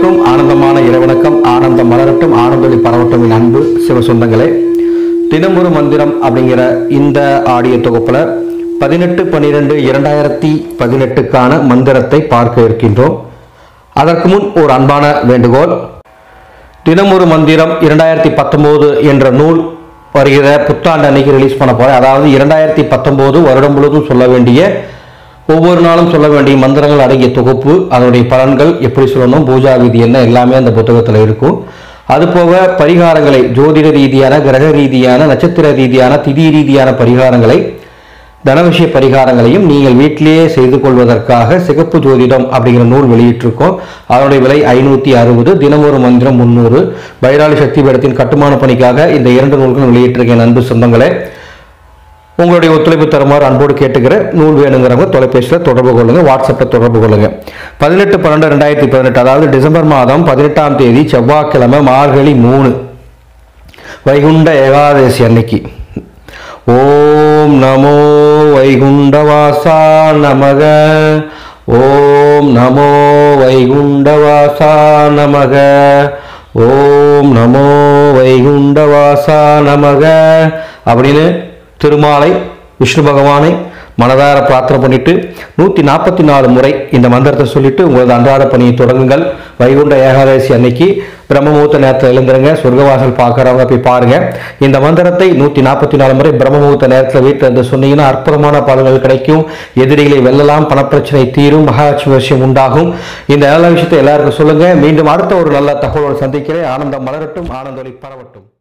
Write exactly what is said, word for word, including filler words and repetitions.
அனைவருக்கும் ஆனந்தமான இறைவணக்கம். ஆனந்தம் மலரட்டும், ஆனந்தொளி பரவட்டும். என் அன்பு சிவ சொந்தங்களே, தினமொரு மந்திரம் அப்படிங்கிற இந்த ஆடியோ தொகுப்புல பதினெட்டு பன்னிரெண்டு இரண்டாயிரத்தி பதினெட்டுக்கான மந்திரத்தை பார்க்க இருக்கின்றோம். அதற்கு முன் ஒரு அன்பான வேண்டுகோள். தினமொரு மந்திரம் இரண்டாயிரத்தி பத்தொன்பது என்ற நூல் வருகிற புத்தாண்டு அன்னைக்கு ரிலீஸ் பண்ண போறேன். அதாவது இரண்டாயிரத்தி பத்தொன்பது வருடம் முழுவதும் சொல்ல வேண்டிய, ஒவ்வொரு நாளும் சொல்ல வேண்டிய மந்திரங்கள் அடங்கிய தொகுப்பு, அதனுடைய பலன்கள் எப்படி சொல்லணும், பூஜா விதி என்ன, எல்லாமே அந்த புத்தகத்தில் இருக்கும். அதுபோக பரிகாரங்களை, ஜோதிட ரீதியான, கிரக ரீதியான, நட்சத்திர ரீதியான, திதி ரீதியான பரிகாரங்களை, தனவிஷய பரிகாரங்களையும் நீங்கள் வீட்டிலேயே செய்து கொள்வதற்காக சிகப்பு ஜோதிடம் அப்படிங்கிற நூல் வெளியிட்டிருக்கோம். அதனுடைய விலை ஐநூற்றி அறுபது. தினமொரு மந்திரம் முன்னூறு. பைராளி சக்தி பீடத்தின் கட்டுமான பணிக்காக இந்த இரண்டு நூல்களும் வெளியிட்டிருக்கேன். அன்பு சொந்தங்களே, உங்களுடைய ஒத்துழைப்பு தருமாறு அன்போடு கேட்டுக்கிற. நூல் வேணுங்கிறவங்க தொலைபேசியில் தொடர்பு கொள்ளுங்க, வாட்ஸ்அப்பில் தொடர்பு கொள்ளுங்க. பதினெட்டு பன்னெண்டு ரெண்டாயிரத்தி பதினெட்டு அதாவது டிசம்பர் மாதம் பதினெட்டாம் தேதி செவ்வாய்க்கிழமை மார்கழி மூணு வைகுண்ட ஏகாதசி அன்னைக்கு ஓம் நமோ வைகுண்டவாசா நமக, ஓம் நமோ வைகுண்டவாசா நமக, ஓம் நமோ வைகுண்டவாசா நமக அப்படின்னு திருமாலை விஷ்ணு பகவானை மனதார பிரார்த்தனை பண்ணிட்டு நூற்றி நாற்பத்தி நாலு முறை இந்த மந்திரத்தை சொல்லிட்டு உங்களது அன்றாட பணியை தொடங்குங்கள். வைகுண்ட ஏகாதசி அன்னைக்கு பிரம்மமுகூர்த்த நேரத்தில் எழுந்துருங்க. சொர்க்கவாசல் பார்க்குறவங்க போய் பாருங்க. இந்த மந்திரத்தை நூற்றி நாற்பத்தி நாலு முறை பிரம்மமுகூர்த்த நேரத்தில் வீட்டில் இருந்து சொன்னீங்கன்னா அற்புதமான பலன்கள் கிடைக்கும். எதிரிகளை வெல்லலாம், பணப்பிரச்சனை தீரும், மகாலட்சுமி விஷயம் உண்டாகும். இந்த நல்ல விஷயத்தை எல்லாருக்கும் சொல்லுங்க. மீண்டும் அடுத்த ஒரு நல்ல தகவலோடு சந்திக்கிறேன். ஆனந்தம் மலரட்டும், ஆனந்தொளி பரவட்டும்.